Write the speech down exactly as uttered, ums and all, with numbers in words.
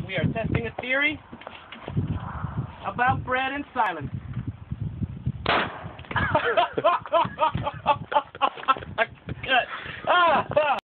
We are testing a theory about bread and silence.